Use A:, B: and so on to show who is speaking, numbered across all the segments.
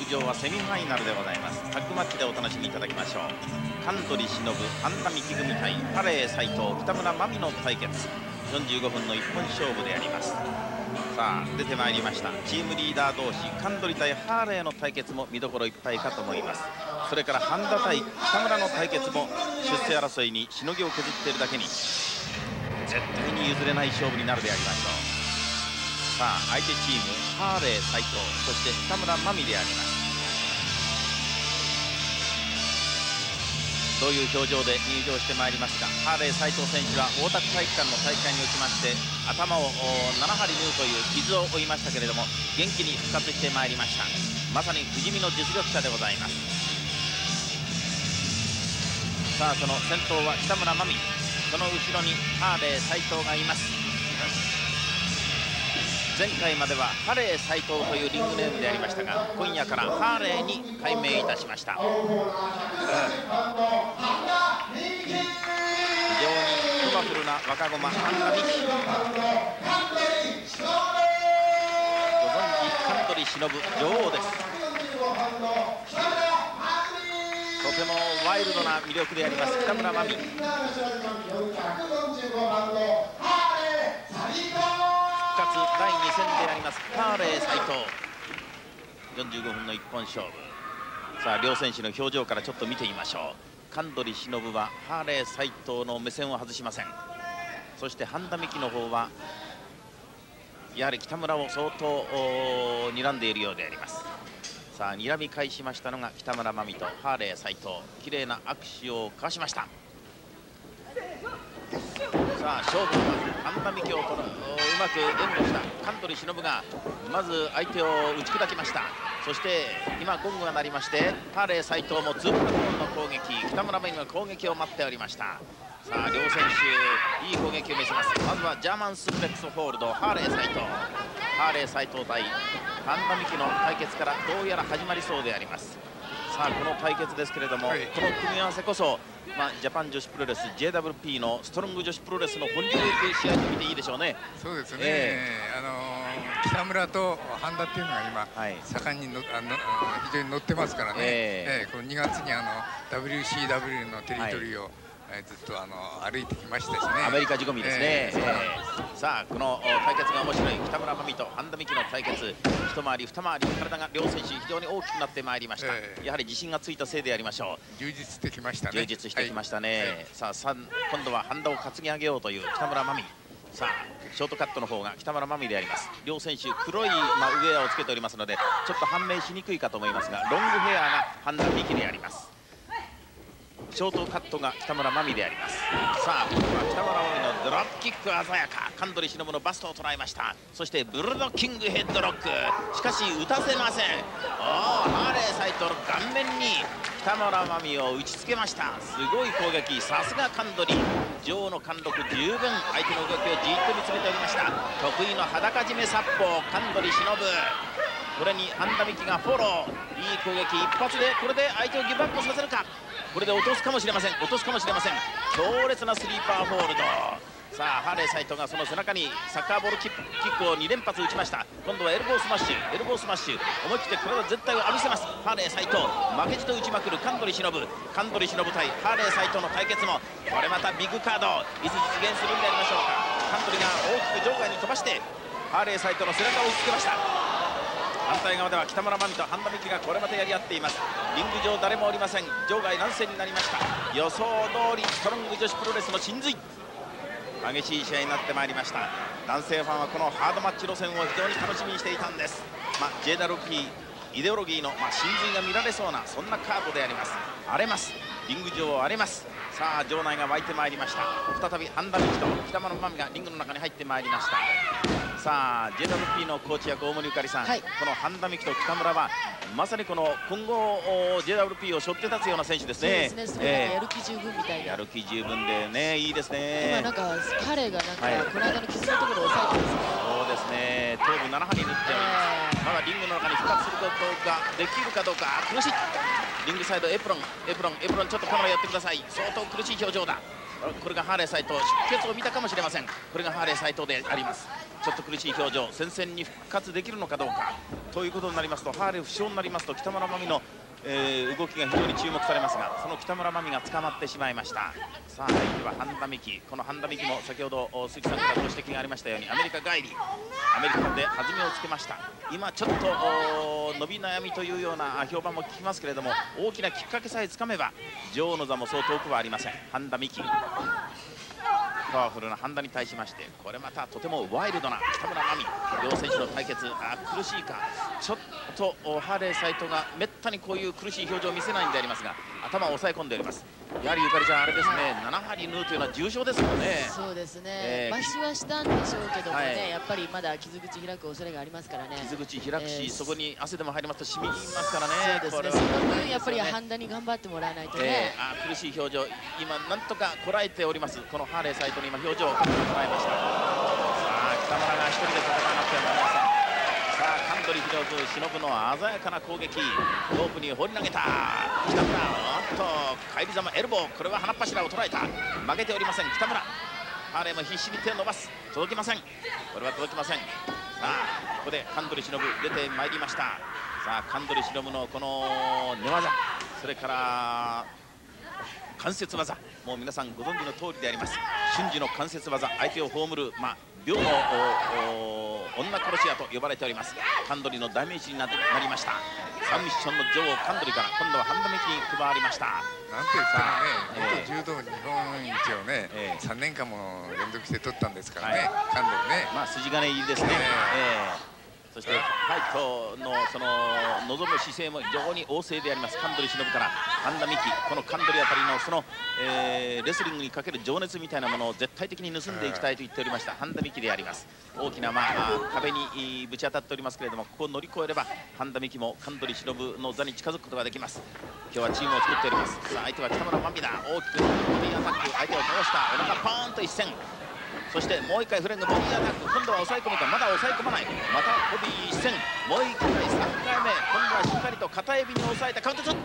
A: 上はセミファイナルでございます。タッグマッチでお楽しみいただきましょう。神取忍、半田美希組対ハレー斉藤、北村真美の対決、45分の一本勝負であります。さあ出てまいりました。チームリーダー同士、神取対ハーレーの対決も見どころいっぱいかと思います。それから半田対北村の対決も出世争いにしのぎを削っているだけに絶対に譲れない勝負になるでありましょう。さあ相手チームハーレー斉藤、そして北村真美であります。どういう表情で入場してまいりますか。ハーレー斉藤選手は大田区体育館の大会におきまして頭を7針縫うという傷を負いましたけれども、元気に復活してまいりました。まさに不死身の実力者でございます。さあその先頭は北村真美、その後ろにハーレー斉藤がいます。前回まではハレー斉藤というリングネームでありましたが、今夜からハーレーに改名いたしました。非常にパワフルな若駒、半田美希、ご存知神取忍女王です。とてもワイルドな魅力であります北村真美。第2戦でありますハーレー斉藤、45分の一本勝負。さあ両選手の表情からちょっと見てみましょう。神取忍はハーレー斉藤の目線を外しません。そして半田美希の方はやはり北村を相当睨んでいるようであります。さあ睨み返しましたのが北村真美とハーレー斉藤、綺麗な握手を交わしました。さあ勝負は半田美希をうまく援護した神取忍がまず相手を打ち砕きました。そして今ゴングが鳴りましてハーレー斉藤もツーブロックの攻撃、北村真美の攻撃を待っておりました。さあ両選手いい攻撃を見せます。まずはジャーマンスープレックスホールド、ハーレー斉藤、ハーレー斉藤対半田美希の対決からどうやら始まりそうであります。さあこの対決ですけれども、この組み合わせこそジャパン女子プロレス JWP のストロング女子プロレスの本流という試合と見ていいでしょうね。
B: そうですね、北村と半田っていうのが今、盛んに非常に乗ってますからね、この2月にWCW のテリトリーをずっと歩いてきましたしね。
A: アメリカ仕込みですね。さあこの対決が面白い北村真美と半田美希の対決、一回り二回り体が両選手非常に大きくなってまいりました。やはり自信がついたせいでありましょう。
B: 充実してきましたね。
A: 充実してきましたね。さあ今度は半田を担ぎ上げようという北村真美。さあショートカットの方が北村真美であります。両選手黒いウェアをつけておりますのでちょっと判明しにくいかと思いますが、ロングヘアが半田美希であります。ショートカットが北村真美であります。さあ今度は北村真美のドロップキック鮮やか、神取忍のバストを捉えました。そしてブルドッキングヘッドロック、しかし打たせません。ハーレー斉藤の顔面に北村真美を打ちつけました。すごい攻撃、さすが神取、女王の貫禄十分、相手の動きをじっと見つめておりました。得意の裸締め殺法神取忍、これに半田美希がフォロー、いい攻撃一発でこれで相手をギブアップさせるか。これで落とすかもしれません、落とすかもしれません。強烈なスリーパーホールド。さあハーレー斉藤がその背中にサッカーボールキックを2連発打ちました。今度はエルボースマッシュ、エルボースマッシュ、思い切って体全体を浴びせます。ハーレー斉藤、負けじと打ちまくる神取忍、神取忍対ハーレー斉藤の対決もこれまたビッグカード、いつ実現するんでありましょうか。神取が大きく場外に飛ばしてハーレー斉藤の背中を打ちつけました。反対側では北村真美と半田美希がこれまたやり合っています。リング上誰もおりません。場外乱戦になりました。予想通りストロング女子プロレスの真髄、激しい試合になってまいりました。男性ファンはこのハードマッチ路線を非常に楽しみにしていたんです。JWP イデオロギーの真髄が見られそうなそんなカードであります。荒れます、リング上を荒れます。さあ場内が湧いてまいりました。再び半田美希と北村真美がリングの中に入ってまいりました。さあ JWP のコーチ役大森ゆかりさん、この半田美希と北村はまさにこの今後 JWP を背負って立つような選手ですね。
C: そうですね、やる気十分みたいな。
A: やる気十分でね、いいですね。
C: 今なんか彼がこの間の傷のところを抑えてますね。
A: そうですね、頭部7針縫っております。まだリングの中に復活することができるかどうか。苦しい。リングサイドエプロンちょっとカメラやってください。相当苦しい表情だ。 これがハーレー斉藤、出血を見たかもしれません。これがハーレー斉藤であります。ちょっと苦しい表情、戦線に復活できるのかどうかということになりますと、ハーレー負傷になりますと北村真美の動きが非常に注目されますが、その北村真美が捕まってしまいました。さあ相手は半田美希、この半田美希も先ほど鈴木さんからご指摘がありましたようにアメリカ帰り、アメリカで弾みをつけました。今ちょっと伸び悩みというような評判も聞きますけれども、大きなきっかけさえつかめば女王の座もそう遠くはありません。半田美希、パワフルな半田に対しまして、これまたとてもワイルドな北村真美、両選手の対決、苦しいか、ちょっとハーレー斉藤がめったにこういう苦しい表情を見せないんでありますが、頭を押さえ込んでおります。やはりゆかりちゃん、あれですね、7針縫うというのは重傷ですからね。
C: そうですね、麻痺はしたんでしょうけどもね、やっぱりまだ傷口開く恐れがありますからね。傷
A: 口開くし、そこに汗でも入りますと染みますからね。
C: そうですね、その分やっぱり半田に頑張ってもらわないとね。
A: 苦しい表情、今なんとかこらえております。このハーレー斉藤に今表情を捉えました。さあ北村が一人で戦わなくてはなりません。さあ神取広く忍の鮮やかな攻撃、ロープに放り投げた北村、返りざまエルボー、これは鼻っ柱を捉えた。負けておりません北村。ハーレーも必死に手を伸ばす、届きません。これは届きません。さあここで神取忍出てまいりました。さあ神取忍のこの寝技、それから関節技、もう皆さんご存知の通りであります。瞬時の関節技、相手を葬る、秒の女殺し屋と呼ばれております。神取の代名詞になりました。サンミッションの女王神取から今度は半田美希に加わりました。
B: なんて言ったらね、元柔道日本一をね、3年間も連続して取ったんですからね、神取ね。
A: 筋金入りですね。そしてファイトのその望む姿勢も非常に旺盛であります。神取忍から半田美希、この神取あたりのその、レスリングにかける情熱みたいなものを絶対的に盗んでいきたいと言っておりました半田美希であります。大きな、壁にぶち当たっておりますけれども、ここを乗り越えれば半田美希も神取忍の座に近づくことができます。今日はチームを作っております。さあ相手は北村真美だ。大きくボディアタック、相手を倒した。お腹ポーンと一閃、そしてもう一回フレングボディアタック、今度は抑え込むか、まだ抑え込まない、またボディ一閃、もう一回3回目、今度はしっかりと片指に押さえたカウント2。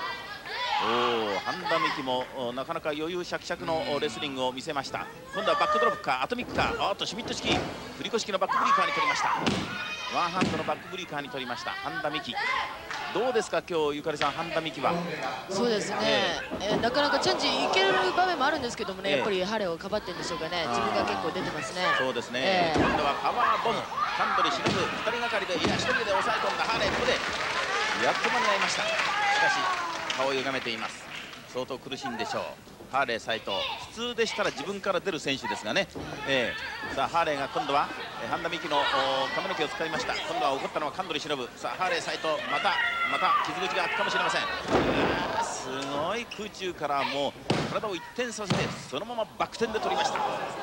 A: 半田美希もなかなか余裕しゃくしゃくのレスリングを見せました。今度はバックドロップかアトミックか、シュミット式振り子式のバックブリーカーに取りました。ワンハンドのバックブリーカーに取りました半田美希。どうですか今日ゆかりさん、半田美希は。
C: そうですね、なかなかチャンジいける場面もあるんですけどもね、やっぱりハーレーをかばってるんでしょうかね。自分が結構出てますね。
A: そうですね、今度はパワーボム、神取忍2人がかりで、いや1人で抑え込んだハーレー、ここでやっと間に合いました。しかし顔を歪めています。相当苦しいんでしょうハーレー斉藤。普通でしたら自分から出る選手ですがね、さあハーレーが今度は半田美希の髪の毛を使いました。今度は怒ったのは神取忍。さあハーレー斉藤、また傷口が開くかもしれません。すごい空中からもう体を一転させてそのままバク転で取りました。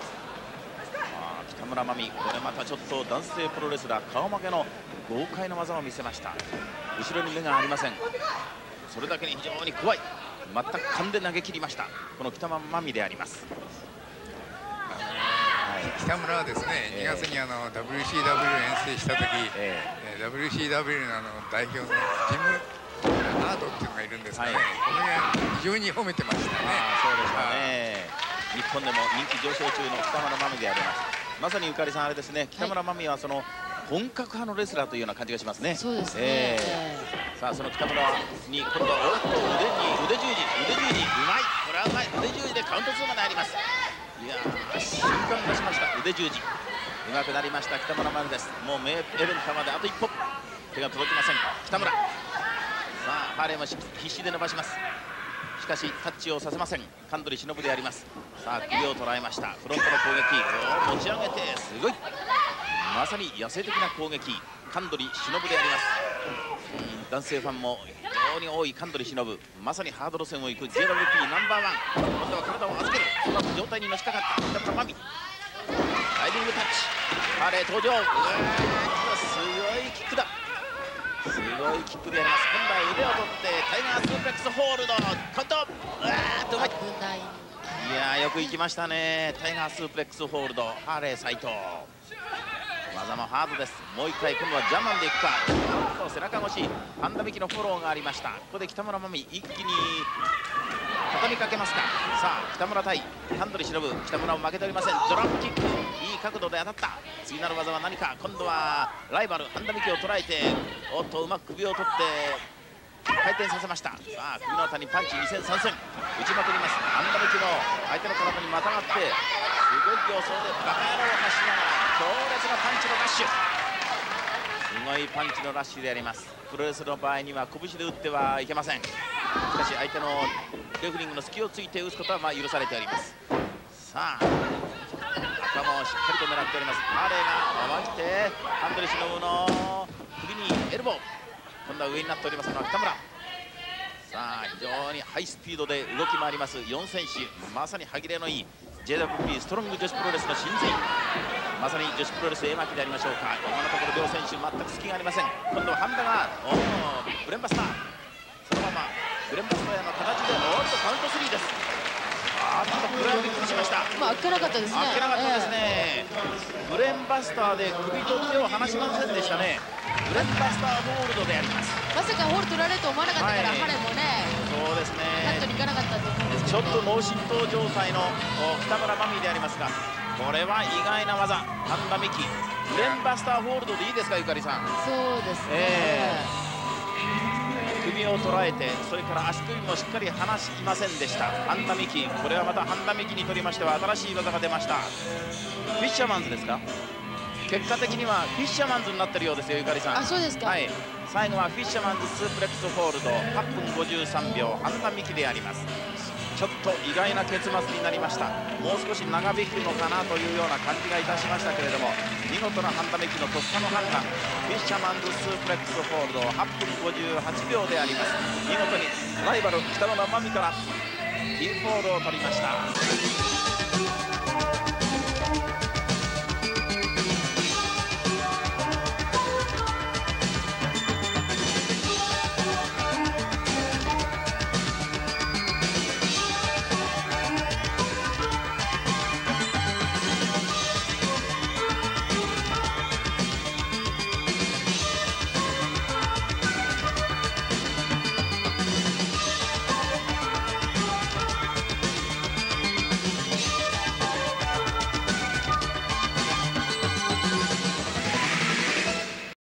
A: 北村真美、これまたちょっと男性プロレスラー顔負けの豪快な技を見せました。後ろに目がありません。それだけに非常に怖い、全く勘で投げ切りましたこの北村真美であります。
B: 北村はですね、2月にWCW 遠征した時、WCW の代表のジム・ハードっていうのがいるんですがね、これが非常に褒めてましたね。
A: そうでしたね。日本でも人気上昇中の北村真美であります。まさにゆかりさん、あれですね、北村真美はその本格派のレスラーというような感じがしますね。
C: そうですね。
A: さあその北村に今度は腕十字、うまい、これはうまい、腕十字でカウント2まであります。いやー、瞬間出しました、腕十字うまくなりました北村真美です。もうメイエベンタまであと一歩、手が届きません北村。さあハーレーも必死で伸ばします。しかしタッチをさせません神取忍であります。さあ首を捉えました。フロントの攻撃を持ち上げて、すごい、まさに野生的な攻撃神取忍であります。男性ファンも非常に多い神取忍、まさにハード路線を行く JWP ナンバーワン。今度は体を預ける、その状態にのしかかった北村真美。ライディングタッチ、ハーレー登場。すごいキックだ、すごいキックであります。今度は腕を取ってタイガースープレックスホールドカウント。
C: 危ない。
A: いやー、よく行きましたね。タイガースープレックスホールド、ハーレー斉藤。技もハードです。もう一回今度はジャーマンでいくか。背中越し半田美希のフォローがありました。ここで北村真美一気に畳みかけますか。さあ北村対ハンドリ忍、北村も負けておりません。ドラップキック、いい角度で当たった。次なる技は何か。今度はライバル半田美希を捉えて、おっとうまく首を取って回転させました。さあ首の辺りパンチ2戦3戦打ちまくります。半田美希の相手の体にまたがって、すごい形相でバカ野郎を発しながら強烈なパンチのラッシュ、すごいパンチのラッシュであります。プロレスの場合には拳で打ってはいけません。しかし相手のレフリングの隙をついて打つことは許されております。さあ頭をしっかりと狙っております。ハーレーが回してハンドリ忍の首にエルボー、今度は上になっておりますのは北村。さあ非常にハイスピードで動き回ります4選手、まさに歯切れのいい JWP ストロング女子プロレスの真髄、まさに女子プロレス絵巻でありましょうか。今のところ両選手全く隙がありません。今度は半田がブレンバスター、そのままブレンバスターの形でカウント3です。あっとこれはびっくりしました。
C: あっけなかったですね。
A: あっけなかったですね。ブレンバスターで首と手を離しませんでしたね。ブレンバスターホールドであります。
C: まさかホール取られると思わなかったから、ハレもね、
A: そうですね、
C: カットにいかなかったと思うんですけ
A: ちょ
C: ど、
A: っと脳震盪状態の北村真美でありますが、これは意外な技、半田美希ブレンバスターホールドでいいですか、ゆかりさん。
C: そうですね、
A: 首を捉えて、それから足首もしっかり離しませんでした半田美希。これはまた半田美希にとりましては新しい技が出ました。フィッシャーマンズですか。結果的にはフィッシャーマンズになってるようですよ、ゆかりさん。
C: あ、そうですか。
A: はい、最後はフィッシャーマンズスープレックスホールド8分53秒半田美希であります。ちょっと意外な結末になりました。もう少し長引くのかなというような感じがいたしましたけれども、見事な半田美希のとっさの判断、フィッシャーマンズスープレックスホールド8分58秒であります。見事にライバル北村真美からピンフォールを取りました。